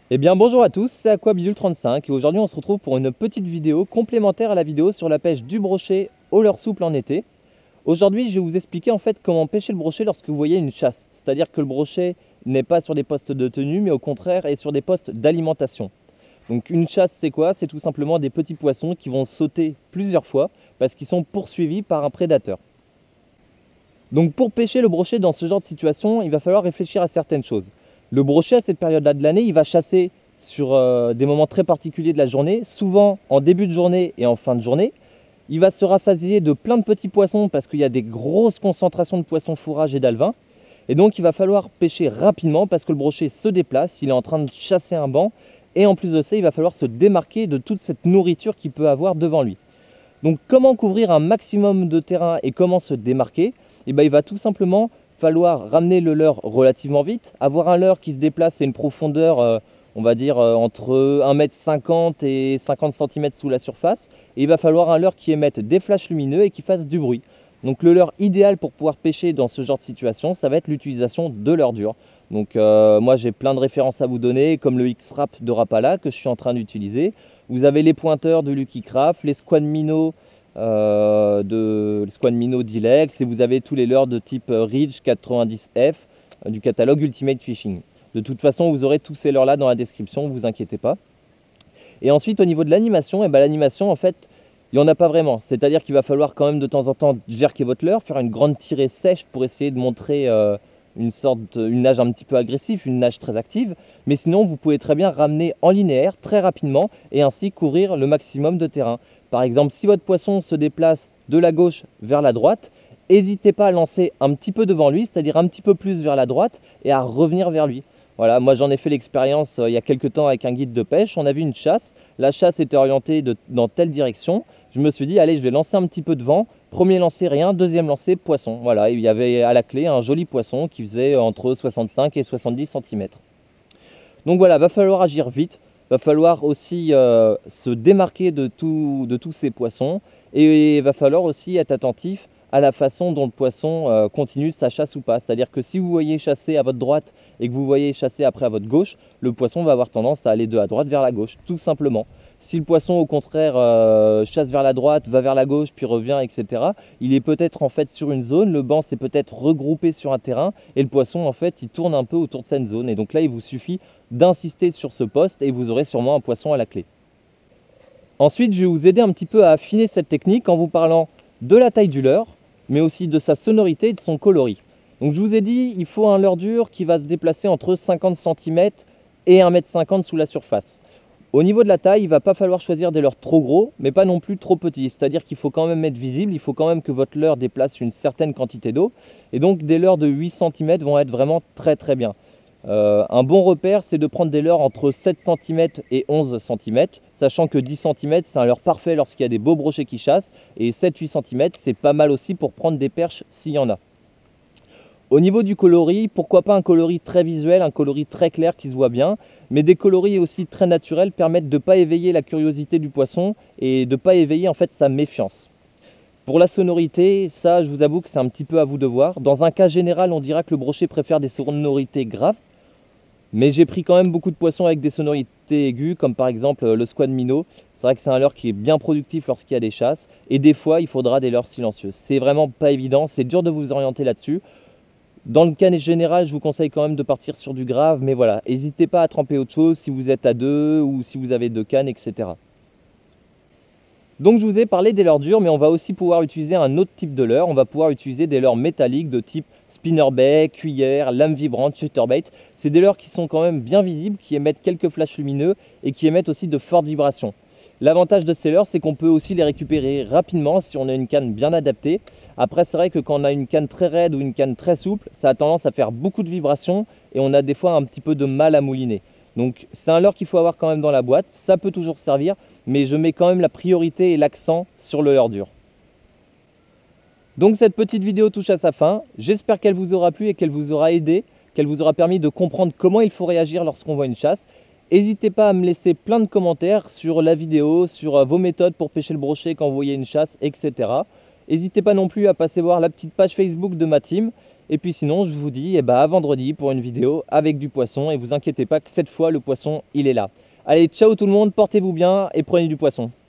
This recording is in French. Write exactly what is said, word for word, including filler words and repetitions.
Eh bien bonjour à tous, c'est Aquabidule trente-cinq et aujourd'hui on se retrouve pour une petite vidéo complémentaire à la vidéo sur la pêche du brochet au leurre souple en été. Aujourd'hui je vais vous expliquer en fait comment pêcher le brochet lorsque vous voyez une chasse. C'est-à-dire que le brochet n'est pas sur des postes de tenue mais au contraire est sur des postes d'alimentation. Donc une chasse c'est quoi? C'est tout simplement des petits poissons qui vont sauter plusieurs fois parce qu'ils sont poursuivis par un prédateur. Donc pour pêcher le brochet dans ce genre de situation, il va falloir réfléchir à certaines choses. Le brochet à cette période-là de l'année, il va chasser sur euh, des moments très particuliers de la journée, souvent en début de journée et en fin de journée. Il va se rassasier de plein de petits poissons parce qu'il y a des grosses concentrations de poissons fourrage et d'alevins. Et donc il va falloir pêcher rapidement parce que le brochet se déplace, il est en train de chasser un banc. Et en plus de ça, il va falloir se démarquer de toute cette nourriture qu'il peut avoir devant lui. Donc comment couvrir un maximum de terrain et comment se démarquer? Eh bien, il va tout simplement falloir ramener le leurre relativement vite, avoir un leurre qui se déplace à une profondeur, euh, on va dire, euh, entre un mètre cinquante et cinquante centimètres sous la surface. Et il va falloir un leurre qui émette des flashs lumineux et qui fasse du bruit. Donc le leurre idéal pour pouvoir pêcher dans ce genre de situation, ça va être l'utilisation de leurre dur. Donc euh, moi j'ai plein de références à vous donner, comme le X-Rap de Rapala que je suis en train d'utiliser. Vous avez les pointeurs de Lucky Craft, les Squad Minnow euh, de Squad Minnow d'Ilex, et vous avez tous les leurres de type Ridge quatre-vingt-dix F euh, du catalogue Ultimate Fishing. De toute façon, vous aurez tous ces leurres là dans la description, ne vous inquiétez pas. Et ensuite, au niveau de l'animation, et ben, l'animation, en fait, il n'y en a pas vraiment. C'est-à-dire qu'il va falloir quand même de temps en temps jerker votre leurre, faire une grande tirée sèche pour essayer de montrer euh, une sorte, une nage un petit peu agressive, une nage très active. Mais sinon, vous pouvez très bien ramener en linéaire très rapidement et ainsi couvrir le maximum de terrain. Par exemple, si votre poisson se déplace de la gauche vers la droite, n'hésitez pas à lancer un petit peu devant lui, c'est-à-dire un petit peu plus vers la droite et à revenir vers lui. Voilà, moi j'en ai fait l'expérience euh, il y a quelques temps avec un guide de pêche. On a vu une chasse, la chasse était orientée de, dans telle direction. Je me suis dit, allez, je vais lancer un petit peu devant. Premier lancer, rien. Deuxième lancer, poisson. Voilà, il y avait à la clé un joli poisson qui faisait entre soixante-cinq et soixante-dix centimètres. Donc voilà, va falloir agir vite. Va falloir aussi euh, se démarquer de, tout, de tous ces poissons. Et il va falloir aussi être attentif à la façon dont le poisson euh, continue sa chasse ou pas. C'est-à-dire que si vous voyez chasser à votre droite et que vous voyez chasser après à votre gauche, le poisson va avoir tendance à aller de la droite vers la gauche, tout simplement. Si le poisson au contraire euh, chasse vers la droite, va vers la gauche, puis revient, et cetera, il est peut-être en fait sur une zone, le banc s'est peut-être regroupé sur un terrain, et le poisson en fait il tourne un peu autour de cette zone. Et donc là il vous suffit d'insister sur ce poste et vous aurez sûrement un poisson à la clé. Ensuite je vais vous aider un petit peu à affiner cette technique en vous parlant de la taille du leurre, mais aussi de sa sonorité et de son coloris. Donc je vous ai dit, il faut un leurre dur qui va se déplacer entre cinquante centimètres et un mètre cinquante sous la surface. Au niveau de la taille, il ne va pas falloir choisir des leurres trop gros, mais pas non plus trop petits. C'est-à-dire qu'il faut quand même être visible, il faut quand même que votre leurre déplace une certaine quantité d'eau. Et donc des leurres de huit centimètres vont être vraiment très très bien. Euh, un bon repère, c'est de prendre des leurres entre sept centimètres et onze centimètres, sachant que dix centimètres, c'est un leurre parfait lorsqu'il y a des beaux brochets qui chassent, et sept à huit centimètres, c'est pas mal aussi pour prendre des perches s'il y en a. Au niveau du coloris, pourquoi pas un coloris très visuel, un coloris très clair qui se voit bien, mais des coloris aussi très naturels permettent de ne pas éveiller la curiosité du poisson et de ne pas éveiller en fait sa méfiance. Pour la sonorité, ça je vous avoue que c'est un petit peu à vous de voir. Dans un cas général, on dira que le brochet préfère des sonorités graves, mais j'ai pris quand même beaucoup de poissons avec des sonorités aiguës, comme par exemple le Squad Minnow. C'est vrai que c'est un leurre qui est bien productif lorsqu'il y a des chasses, et des fois il faudra des leurres silencieuses. C'est vraiment pas évident, c'est dur de vous orienter là-dessus. Dans le cas général, je vous conseille quand même de partir sur du grave, mais voilà, n'hésitez pas à tremper autre chose si vous êtes à deux ou si vous avez deux cannes, et cetera. Donc je vous ai parlé des leurres durs, mais on va aussi pouvoir utiliser un autre type de leurre. On va pouvoir utiliser des leurres métalliques de type spinnerbait, cuillère, lame vibrante, shutterbait. C'est des leurres qui sont quand même bien visibles, qui émettent quelques flashs lumineux et qui émettent aussi de fortes vibrations. L'avantage de ces leurres, c'est qu'on peut aussi les récupérer rapidement si on a une canne bien adaptée. Après, c'est vrai que quand on a une canne très raide ou une canne très souple, ça a tendance à faire beaucoup de vibrations et on a des fois un petit peu de mal à mouliner. Donc c'est un leurre qu'il faut avoir quand même dans la boîte, ça peut toujours servir, mais je mets quand même la priorité et l'accent sur le leurre dur. Donc cette petite vidéo touche à sa fin, j'espère qu'elle vous aura plu et qu'elle vous aura aidé, qu'elle vous aura permis de comprendre comment il faut réagir lorsqu'on voit une chasse. N'hésitez pas à me laisser plein de commentaires sur la vidéo, sur vos méthodes pour pêcher le brochet quand vous voyez une chasse, et cetera. N'hésitez pas non plus à passer voir la petite page Facebook de ma team. Et puis sinon, je vous dis eh ben, à vendredi pour une vidéo avec du poisson. Et vous inquiétez pas que cette fois, le poisson, il est là. Allez, ciao tout le monde, portez-vous bien et prenez du poisson.